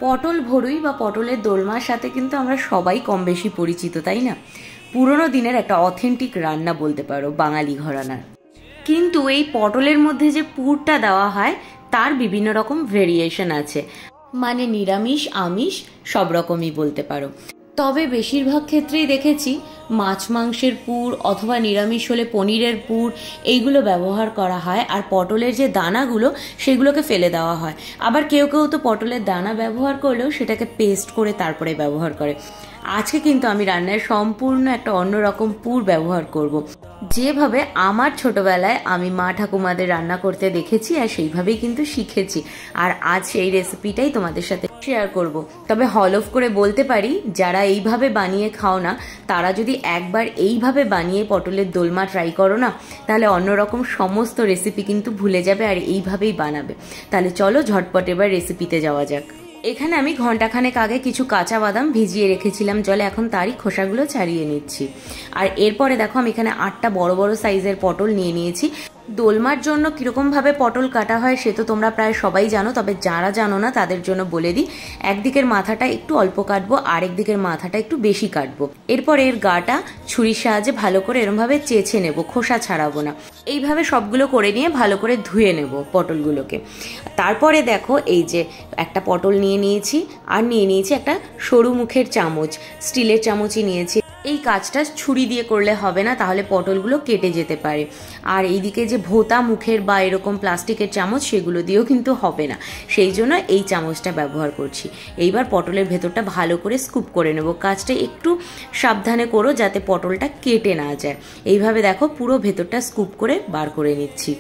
পটল ভরুই বা পটলের দোলমার সাথে কিন্তু আমরা সবাই কম বেশি পরিচিত, তাই না? পুরোনো দিনের একটা অথেন্টিক রান্না বলতে পারো বাঙালি ঘরানার। কিন্তু এই পটলের মধ্যে যে পুরটা দেওয়া হয় তার বিভিন্ন রকম ভেরিয়েশন আছে, মানে নিরামিষ আমিষ সব রকমই বলতে পারো। তবে বেশিরভাগ ক্ষেত্রেই দেখেছি মাছ মাংসের পুর অথবা নিরামিষ হলে পনিরের পুর এইগুলো ব্যবহার করা হয়, আর পটলের যে দানাগুলো সেগুলোকে ফেলে দেওয়া হয়। আবার কেউ কেউ তো পটলের দানা ব্যবহার করলেও সেটাকে পেস্ট করে তারপরে ব্যবহার করে। আজকে কিন্তু আমি রান্নায় সম্পূর্ণ একটা অন্যরকম পুর ব্যবহার করব, যেভাবে আমার ছোটবেলায় আমি মা ঠাকুমাদের রান্না করতে দেখেছি আর সেইভাবেই কিন্তু শিখেছি। আর আজ সেই রেসিপিটাই তোমাদের সাথে শেয়ার করব। তবে হলফ করে বলতে পারি, যারা এইভাবে বানিয়ে খাও না তারা যদি একবার এইভাবে বানিয়ে পটলের দোলমা ট্রাই করো না, তাহলে অন্যরকম সমস্ত রেসিপি কিন্তু ভুলে যাবে আর এইভাবেই বানাবে। তাহলে চলো ঝটপট এবার রেসিপিতে যাওয়া যাক। এখানে আমি ঘন্টাখানেক আগে কিছু কাঁচা বাদাম ভিজিয়ে রেখেছিলাম জলে, এখন তারই খোসাগুলো ছাড়িয়ে নিচ্ছি। আর এরপরে দেখো আমি এখানে 8টা বড় বড় সাইজের পটল নিয়ে নিয়েছি। দোলমার জন্য কীরকমভাবে পটল কাটা হয় সে তো তোমরা প্রায় সবাই জানো, তবে যারা জানো না তাদের জন্য বলে দিই। একদিকের মাথাটা একটু অল্প কাটবো, আরেক দিকের মাথাটা একটু বেশি কাটবো। এরপর এর গাটা ছুরির সাহায্যে ভালো করে এরমভাবে চেঁচে নেব, খোসা ছাড়াবো না। এইভাবে সবগুলো করে নিয়ে ভালো করে ধুয়ে নেব পটলগুলোকে। তারপরে দেখো এই যে একটা পটল নিয়ে নিয়েছি, আর নিয়ে নিয়েছি একটা সরু মুখের চামচ, স্টিলের চামচই নিয়েছি। এই কাজটা ছুরি দিয়ে করলে হবে না, তাহলে পটলগুলো কেটে যেতে পারে। আর এইদিকে যে ভোতা মুখের বা এরকম প্লাস্টিকের চামচ সেগুলো দিয়েও কিন্তু হবে না, সেই জন্য এই চামচটা ব্যবহার করছি। এইবার পটলের ভেতরটা ভালো করে স্কুপ করে নেব। কাজটা একটু সাবধানে করো যাতে পটলটা কেটে না যায়। এইভাবে দেখো পুরো ভেতরটা স্কুপ করে বার করে নিচ্ছি।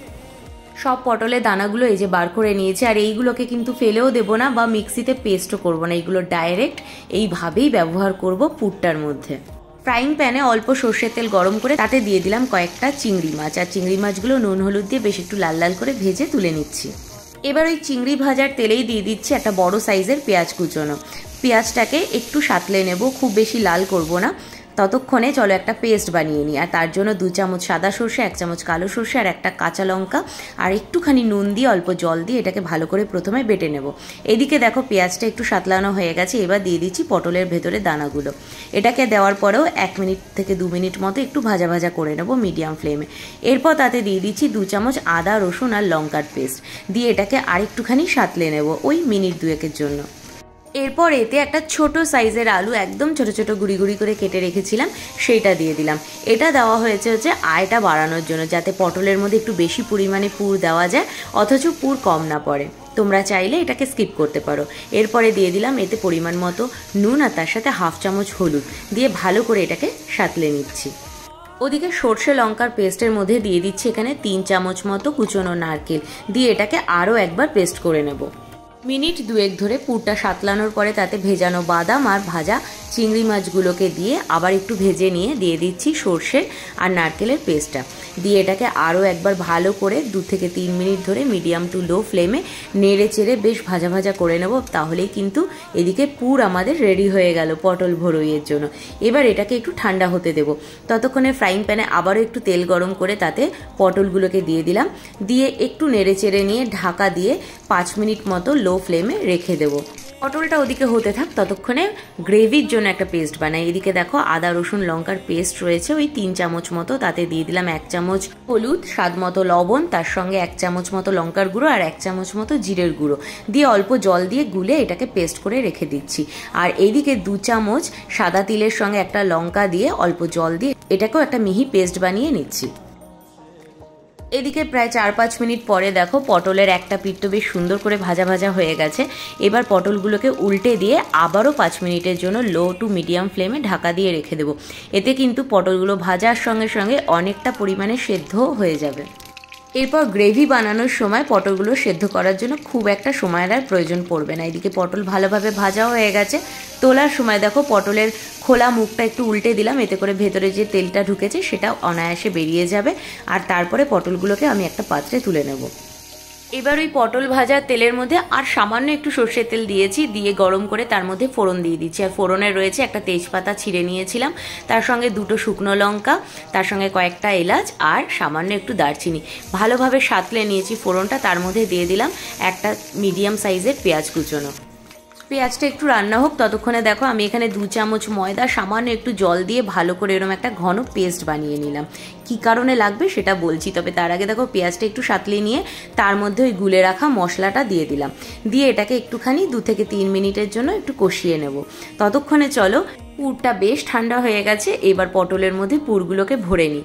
সব পটলের দানাগুলো এই যে বার করে নিয়েছি। আর এইগুলোকে কিন্তু ফেলেও দেবো না বা মিক্সিতে পেস্টও করবো না, এইগুলো ডাইরেক্ট এইভাবেই ব্যবহার করব পুরটার মধ্যে। ফ্রাইং প্যানে অল্প সর্ষের তেল গরম করে তাতে দিয়ে দিলাম কয়েকটা চিংড়ি মাছ, আর চিংড়ি মাছগুলো নুন হলুদ দিয়ে বেশ একটু লাল লাল করে ভেজে তুলে নিচ্ছি। এবার ওই চিংড়ি ভাজার তেলেই দিয়ে দিচ্ছি একটা বড় সাইজের পেঁয়াজ কুচোনো। পেঁয়াজটাকে একটু সাঁতলে নেব, খুব বেশি লাল করব না। ততক্ষণে চলো একটা পেস্ট বানিয়ে নিই। আর তার জন্য 2 চামচ সাদা সর্ষে, 1 চামচ কালো সর্ষে আর একটা কাঁচা লঙ্কা আর একটুখানি নুন দিয়ে অল্প জল দিয়ে এটাকে ভালো করে প্রথমে বেটে নেব। এদিকে দেখো পেঁয়াজটা একটু সাতলানো হয়ে গেছে। এবার দিয়ে দিচ্ছি পটলের ভেতরে দানাগুলো। এটাকে দেওয়ার পরেও 1 মিনিট থেকে 2 মিনিট মতো একটু ভাজা ভাজা করে নেব মিডিয়াম ফ্লেমে। এরপর তাতে দিয়ে দিচ্ছি 2 চামচ আদা রসুন আর লঙ্কার পেস্ট দিয়ে এটাকে আরেকটুখানি সাতলে নেব ওই মিনিট 2-এর জন্য। এরপর এতে একটা ছোট সাইজের আলু একদম ছোট ছোট গুঁড়ি গুঁড়ি করে কেটে রেখেছিলাম, সেইটা দিয়ে দিলাম। এটা দেওয়া হয়েছে আয়টা বাড়ানোর জন্য, যাতে পটলের মধ্যে একটু বেশি পরিমাণে পুর দেওয়া যায় অথচ পুর কম না পড়ে। তোমরা চাইলে এটাকে স্কিপ করতে পারো। এরপরে দিয়ে দিলাম এতে পরিমাণ মতো নুন আর তার সাথে 1/2 চামচ হলুদ দিয়ে ভালো করে এটাকে সাঁতলে নিচ্ছি। ওদিকে সর্ষে লঙ্কার পেস্টের মধ্যে দিয়ে দিচ্ছি এখানে 3 চামচ মতো কুচনো নারকেল দিয়ে এটাকে আরও একবার পেস্ট করে নেব। মিনিট 2 ধরে পুরটা সাতলানোর পরে তাতে ভেজানো বাদাম আর ভাজা চিংড়ি মাছগুলোকে দিয়ে আবার একটু ভেজে নিয়ে দিয়ে দিচ্ছি সর্ষে আর নারকেলের পেস্টটা দিয়ে এটাকে আরও একবার ভালো করে 2 থেকে 3 মিনিট ধরে মিডিয়াম টু লো ফ্লেমে নেড়ে চেড়ে বেশ ভাজা ভাজা করে নেব। তাহলেই কিন্তু এদিকে পুর আমাদের রেডি হয়ে গেল পটল ভরুইয়ের জন্য। এবার এটাকে একটু ঠান্ডা হতে দেব। ততক্ষণে ফ্রাইং প্যানে আবারও একটু তেল গরম করে তাতে পটলগুলোকে দিয়ে দিলাম, দিয়ে একটু নেড়ে চেড়ে নিয়ে ঢাকা দিয়ে 5 মিনিট মতো লো ফ্লেমে রেখে দেবো। পটলটা ওদিকে হতে থাক, ততক্ষণে গ্রেভির জন্য একটা পেস্ট বানাই। এদিকে দেখো আদা রসুন লঙ্কার পেস্ট রয়েছে ওই 3 চামচ মতো, তাতে দিয়ে দিলাম 1 চামচ হলুদ, স্বাদ মতো লবণ, তার সঙ্গে 1 চামচ মতো লঙ্কার গুঁড়ো আর 1 চামচ মতো জিরের গুঁড়ো দিয়ে অল্প জল দিয়ে গুলে এটাকে পেস্ট করে রেখে দিচ্ছি। আর এইদিকে 2 চামচ সাদা তিলের সঙ্গে একটা লঙ্কা দিয়ে অল্প জল দিয়ে এটাকেও একটা মিহি পেস্ট বানিয়ে নিচ্ছি। এদিকে প্রায় 4-5 মিনিট পরে দেখো পটলের একটা পিঠ তো বেশ সুন্দর করে ভাজা ভাজা হয়ে গেছে। এবার পটলগুলোকে উল্টে দিয়ে আবারও 5 মিনিটের জন্য লো টু মিডিয়াম ফ্লেমে ঢাকা দিয়ে রেখে দেবো। এতে কিন্তু পটলগুলো ভাজার সঙ্গে সঙ্গে অনেকটা পরিমাণে সেদ্ধ হয়ে যাবে। এরপর গ্রেভি বানানোর সময় পটলগুলো সেদ্ধ করার জন্য খুব একটা সময়ের আর প্রয়োজন পড়বে না। এদিকে পটল ভালোভাবে ভাজাও হয়ে গেছে। তোলার সময় দেখো পটলের খোলা মুখটা একটু উল্টে দিলাম, এতে করে ভেতরে যে তেলটা ঢুকেছে সেটা অনায়াসে বেরিয়ে যাবে। আর তারপরে পটলগুলোকে আমি একটা পাত্রে তুলে নেব। এবার ওই পটল ভাজা তেলের মধ্যে আর সামান্য একটু সর্ষের তেল দিয়েছি, দিয়ে গরম করে তার মধ্যে ফোড়ন দিয়ে দিচ্ছি। আর ফোড়নে রয়েছে একটা তেজপাতা ছিঁড়ে নিয়েছিলাম, তার সঙ্গে 2টো শুকনো লঙ্কা, তার সঙ্গে কয়েকটা এলাচ আর সামান্য একটু দারচিনি। ভালোভাবে সাঁতলে নিয়েছি ফোড়নটা, তার মধ্যে দিয়ে দিলাম একটা মিডিয়াম সাইজের পেঁয়াজ কুচোনো। পেঁয়াজটা একটু রান্না হোক, ততক্ষণে দেখো আমি এখানে 2 চামচ ময়দা সামান্য একটু জল দিয়ে ভালো করে এরকম একটা ঘন পেস্ট বানিয়ে নিলাম। কি কারণে লাগবে সেটা বলছি, তবে তার আগে দেখো পেঁয়াজটা একটু সাঁতলিয়ে নিয়ে তার মধ্যে ওই গুলে রাখা মশলাটা দিয়ে দিলাম। দিয়ে এটাকে একটুখানি 2 থেকে 3 মিনিটের জন্য একটু কষিয়ে নেব। ততক্ষণে চলো, পুরটা বেশ ঠান্ডা হয়ে গেছে, এবার পটলের মধ্যে পুরগুলোকে ভরে নিই।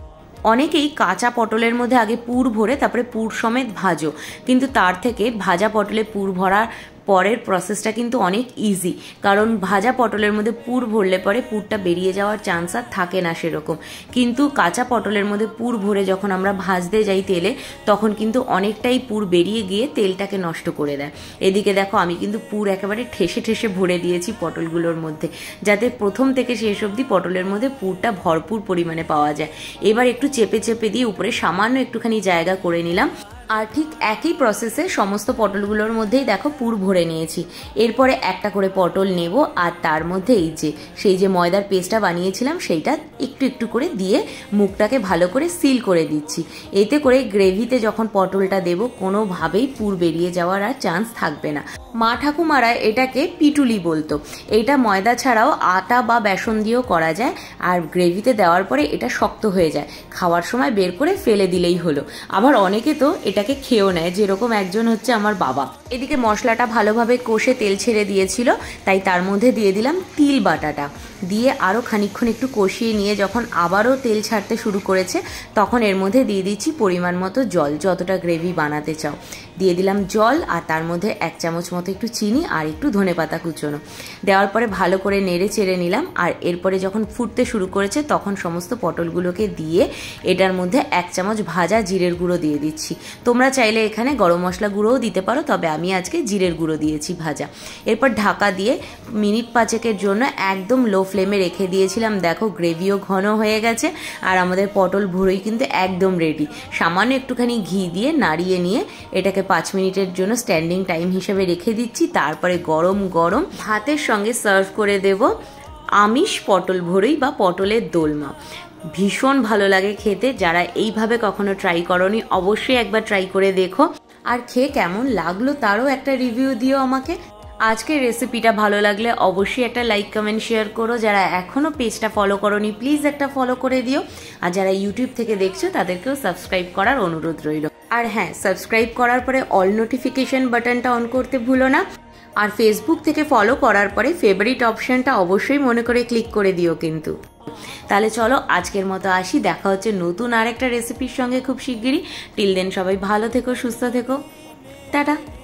অনেকেই কাঁচা পটলের মধ্যে আগে পুর ভরে তারপরে পুর সমেত ভাজো, কিন্তু তার থেকে ভাজা পটলে পুর ভরার পরের প্রসেসটা কিন্তু অনেক ইজি, কারণ ভাজা পটলের মধ্যে পুর ভরলে পরে পুরটা বেরিয়ে যাওয়ার চান্স আর থাকে না সেরকম। কিন্তু কাঁচা পটলের মধ্যে পুর ভরে যখন আমরা ভাজতে যাই তেলে, তখন কিন্তু অনেকটাই পুর বেরিয়ে গিয়ে তেলটাকে নষ্ট করে দেয়। এদিকে দেখো আমি কিন্তু পুর একেবারে ঠেসে ঠেসে ভরে দিয়েছি পটলগুলোর মধ্যে, যাতে প্রথম থেকে শেষ অবধি পটলের মধ্যে পুরটা ভরপুর পরিমাণে পাওয়া যায়। এবার একটু চেপে চেপে দিয়ে উপরে সামান্য একটুখানি জায়গা করে নিলাম। আর ঠিক একই প্রসেসে সমস্ত পটলগুলোর মধ্যেই দেখো পুর ভরে নিয়েছি। এরপরে একটা করে পটল নেব, আর তার মধ্যে সেই যে ময়দার পেস্টটা বানিয়েছিলাম সেইটা একটু একটু করে দিয়ে মুখটাকে ভালো করে সিল করে দিচ্ছি। এতে করে গ্রেভিতে যখন পটলটা দেব কোনোভাবেই পুর বেরিয়ে যাওয়ার আর চান্স থাকবে না। মা ঠাকুমারা এটাকে পিটুলি বলতো। এটা ময়দা ছাড়াও আটা বা বেসন দিয়েও করা যায়, আর গ্রেভিতে দেওয়ার পরে এটা শক্ত হয়ে যায়, খাওয়ার সময় বের করে ফেলে দিলেই হলো। আবার অনেকে তো এটাকে খেয়েও নেয়, যেরকম একজন হচ্ছে আমার বাবা। এদিকে মশলাটা ভালোভাবে কষে তেল ছেড়ে দিয়েছিল, তাই তার মধ্যে দিয়ে দিলাম তিল বাটাটা। দিয়ে আরও খানিকক্ষণ একটু কষিয়ে নিয়ে যখন আবারও তেল ছাড়তে শুরু করেছে, তখন এর মধ্যে দিয়ে দিচ্ছি পরিমাণ মতো জল, যতটা গ্রেভি বানাতে চাও। দিয়ে দিলাম জল, আর তার মধ্যে 1 চামচ মতো একটু চিনি আর একটু ধনেপাতা কুচোনো দেওয়ার পরে ভালো করে নেড়ে চেড়ে নিলাম। আর এরপরে যখন ফুটতে শুরু করেছে, তখন সমস্ত পটলগুলোকে দিয়ে এটার মধ্যে 1 চামচ ভাজা জিরের গুঁড়ো দিয়ে দিচ্ছি। তোমরা চাইলে এখানে গরম মশলা গুঁড়োও দিতে পারো, তবে আমি আজকে জিরের গুঁড়ো দিয়েছি ভাজা। এরপর ঢাকা দিয়ে মিনিট 5 জন্য একদম লো ফ্লেমে রেখে দিয়েছিলাম। দেখো গ্রেভিও ঘন হয়ে গেছে, আর আমাদের পটল ভুড়ি কিন্তু একদম রেডি। সামান্য একটুখানি ঘি দিয়ে নাড়িয়ে নিয়ে এটাকে 5 মিনিটের জন্য স্ট্যান্ডিং টাইম হিসেবে রেখে দিচ্ছি। তারপরে গরম গরম ভাতের সঙ্গে সার্ভ করে দেব আমিষ পটল ভুড়ি বা পটলের দোলমা। ভীষণ ভালো লাগে খেতে। যারা এইভাবে কখনো ট্রাই করনি, অবশ্যই একবার ট্রাই করে দেখো, আর খেয়ে কেমন লাগলো তারও একটা রিভিউ দিও আমাকে। আজকের রেসিপিটা ভালো লাগলে অবশ্যই একটা লাইক কমেন্ট শেয়ার করো। যারা এখনও পেজটা ফলো করোনি, প্লিজ একটা ফলো করে দিও। আর যারা ইউটিউব থেকে দেখছো তাদেরকেও সাবস্ক্রাইব করার অনুরোধ রইল। আর হ্যাঁ, সাবস্ক্রাইব করার পরে অল নোটিফিকেশন বাটনটা অন করতে ভুলো না। আর ফেসবুক থেকে ফলো করার পরে ফেভারিট অপশনটা অবশ্যই মনে করে ক্লিক করে দিও কিন্তু। তাহলে চলো আজকের মতো আসি, দেখা হচ্ছে নতুন আরেকটা রেসিপির সঙ্গে খুব শিগগিরই। টিল দেন সবাই ভালো থেকো, সুস্থ থেকো, টাটা।